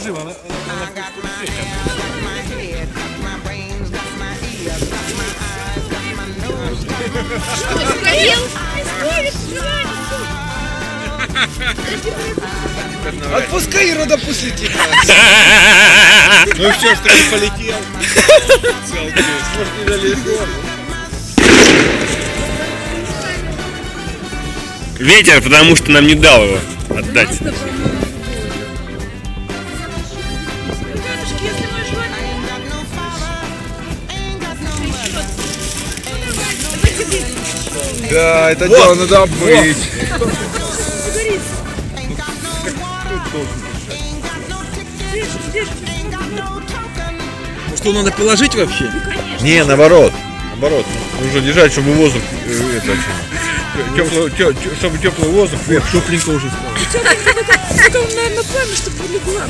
жив, она Отпускай, Ирода, пусть летит. Ну все, что ты полетел. Может, тебя легко. Ветер, потому что нам не дал его отдать. Да, это дело надо быть. Что, надо положить вообще? Не, наоборот. Наоборот, нужно держать, чтобы воздух, чтобы теплый воздух вверх. Тепленько уже стало. Это, наверное, пламя, чтобы прилегла.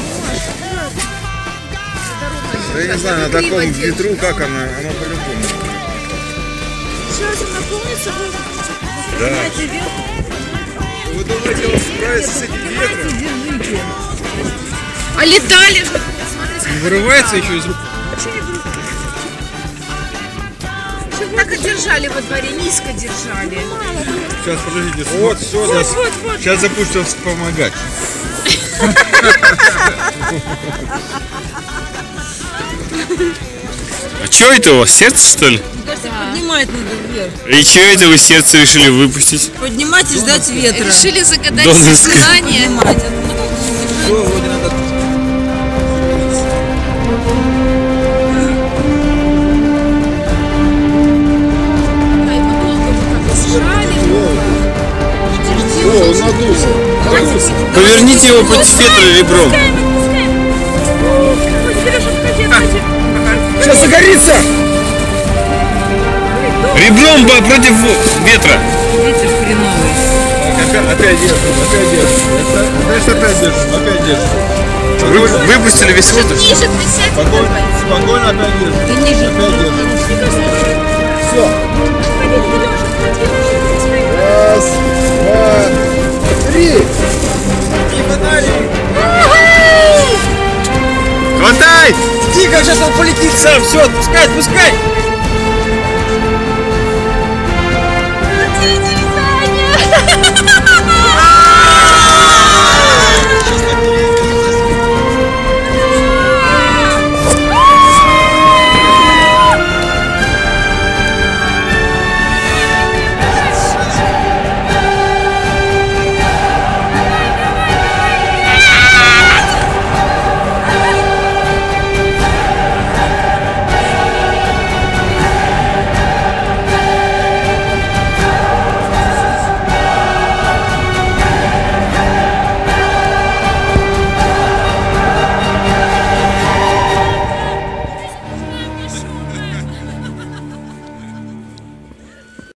Да я не знаю, на таком ветру, как она по-любому. Сейчас она наполнится, Да. Вы думаете, он справится с этим ветром? А летали же. Не вырывается еще из рук. Так и держали во дворе, низко держали. Сейчас, подождите. Вот, все, Вот. сейчас запустим вспомогать. А что это у вас, сердце что ли? Поднимать надо вверх. И что это вы сердце решили выпустить? Поднимать и ждать ветра. Решили загадать Донорское. заклинание. О, он надулся. Поверните его против ветра ребром. Сейчас загорится! Ребром против ветра. Ветер хреновый. Опять держим. Выпустили весь воздух. Ниже присядь. Спокойно опять держим. Ты ниже. Опять держим. Все. Раз, два, три. И фонарик. Хватай! Тихо, сейчас он полетит сам. Все, отпускай, отпускай. Саня!